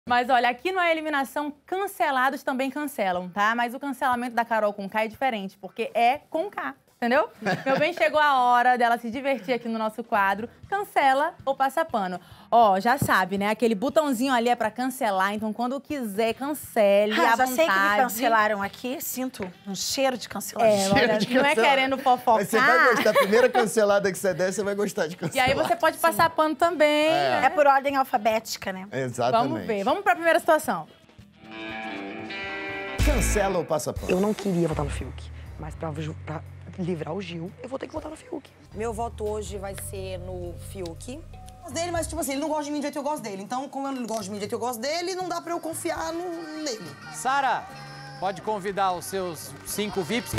Mas olha, aqui não é eliminação, cancelados também cancelam, tá? Mas o cancelamento da Carol com K é diferente, porque é com K, entendeu? Meu bem, chegou a hora dela se divertir aqui no nosso quadro. Cancela ou passa pano. Ó, já sabe, né? Aquele botãozinho ali é pra cancelar, então quando quiser, cancele à já vontade. sei que me cancelaram aqui, sinto um cheiro de cancelamento. Olha, não é querendo fofocar. Mas você vai gostar, a primeira cancelada que você der, você vai gostar de cancelar. E aí você pode passar pano também. É por ordem alfabética, né? Exatamente. Vamos ver. Vamos pra primeira situação. Cancela ou passa pano? Eu não queria votar no Fiuk, mas pra livrar o Gil, eu vou ter que votar no Fiuk. Meu voto hoje vai ser no Fiuk. Dele, mas, tipo assim, ele não gosta de mim do jeito que eu gosto dele. Então, como ele não gosta de mim do jeito que eu gosto dele, não dá pra eu confiar nele. Sara, pode convidar os seus 5 VIPs?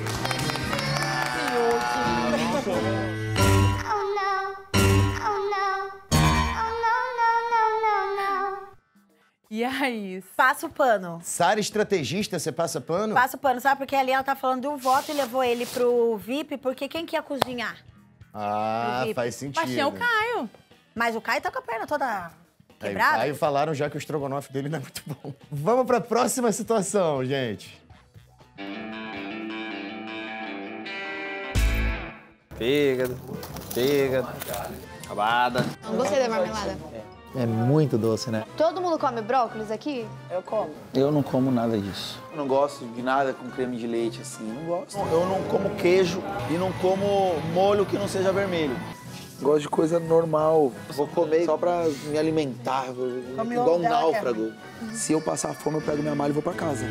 E aí? Passa o pano. Sara, estrategista, você passa pano? Passa o pano, sabe? Porque ali ela tá falando do voto e levou ele pro VIP, porque quem que ia cozinhar? Ah, faz sentido. Mas tinha o Caio. Mas o Caio tá com a perna toda Aí, quebrada. Caio falaram já que o estrogonofe dele não é muito bom. Vamos pra próxima situação, gente. Fígado, rabada. Não gostei da marmelada. É muito doce, né? Todo mundo come brócolis aqui? Eu como. Eu não como nada disso. Eu não gosto de nada com creme de leite, assim, não gosto. Eu não como queijo e não como molho que não seja vermelho. Gosto de coisa normal. Vou comer só pra me alimentar, igual um náufrago. Se eu passar fome, eu pego minha mala e vou pra casa.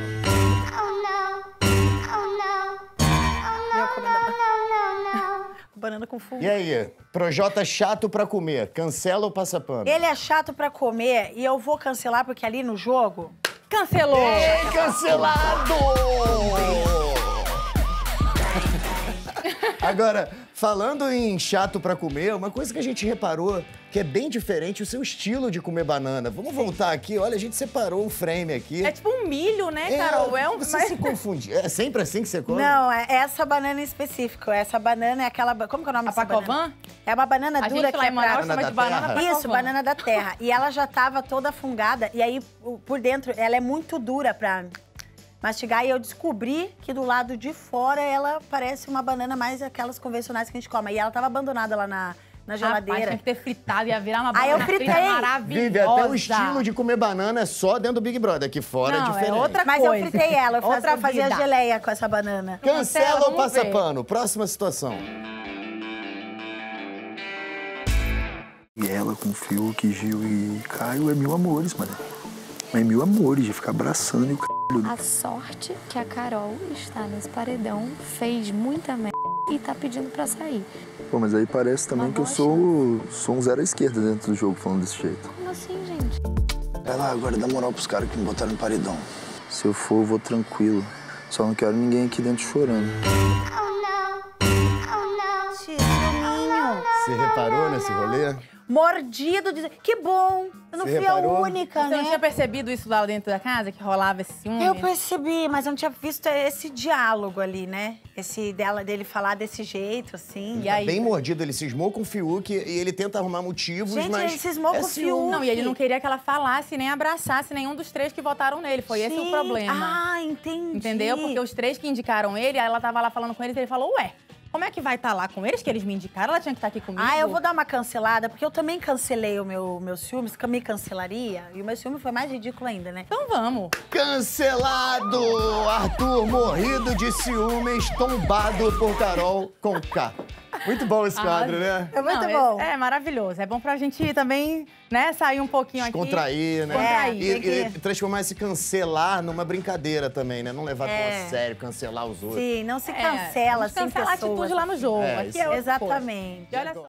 Banana com fumo. E aí, Projota chato pra comer, cancela ou passa pano? Ele é chato pra comer e eu vou cancelar porque ali no jogo... Cancelou! Ei, cancelado! Agora, falando em chato pra comer, uma coisa que a gente reparou que é bem diferente o seu estilo de comer banana. Vamos voltar aqui, olha, a gente separou um frame aqui. É tipo um milho, né, Carol? Você se confunde. É sempre assim que você come? Não, é essa banana em específico. Essa banana é aquela... Como que é o nome dessa banana? Pacovan? É uma banana A dura gente que lá é em Manaus pra... chama de banana Pacovan. Isso, banana da terra. E ela já tava toda fungada, e aí por dentro ela é muito dura pra mastigar. E eu descobri que do lado de fora ela parece uma banana mais aquelas convencionais que a gente come. E ela tava abandonada lá na geladeira. Rapaz, tinha que ter fritado, ia virar uma Aí eu banana fritei. frita maravilhosa. Vive, até o estilo de comer banana é só dentro do Big Brother, aqui fora Não, é diferente. é outra Mas coisa. eu fritei ela, eu fazia vida. geleia com essa banana. Cancela ou vamos passa ver. pano? Próxima situação. E ela com Fiuk, Gil e Caio é mil amores, mano. É mil amores de ficar abraçando e o c****. A sorte que a Carol está nesse paredão, fez muita merda e tá pedindo pra sair. Pô, mas aí parece também Uma que eu sou um zero à esquerda dentro do jogo, falando desse jeito. Como assim, gente? Vai lá, agora dá moral pros caras que me botaram no paredão. Se eu for, eu vou tranquilo. Só não quero ninguém aqui dentro chorando. Ciúminho. Você reparou nesse rolê? Mordido de... Que bom! Eu não Você fui reparou? a única, Você né? não tinha percebido isso lá dentro da casa, que rolava esse ciúme? Eu percebi, mas eu não tinha visto esse diálogo ali, né? Dele falar desse jeito, assim. E aí? Bem mordido, ele cismou com o Fiuk e ele tenta arrumar motivos, Gente, mas... ele cismou com o ciúme. Fiuk. Não, e ele não queria que ela falasse nem abraçasse nenhum dos 3 que votaram nele. Foi esse o Sim. problema. Ah, entendi. Entendeu? Porque os 3 que indicaram ele, aí ela tava lá falando com eles e ele falou, ué, como é que vai estar lá com eles, que eles me indicaram? Ela tinha que estar aqui comigo. Ah, eu vou dar uma cancelada, porque eu também cancelei o meu ciúmes, que eu me cancelaria. E o meu ciúme foi mais ridículo ainda, né? Então vamos. Cancelado! Arthur morrido de ciúmes, tombado por Carol com K. Muito bom esse quadro, né? É muito Não, bom. É maravilhoso. É bom pra gente também, né, sair um pouquinho aqui. Descontrair, né? Descontrair. E transformar esse cancelar numa brincadeira também, né? Não levar tão a sério, cancelar os outros. Sim, não se cancela, assim, cancela a pessoas. atitude lá no jogo. É, Aqui isso é outra Exatamente. coisa. E olha só.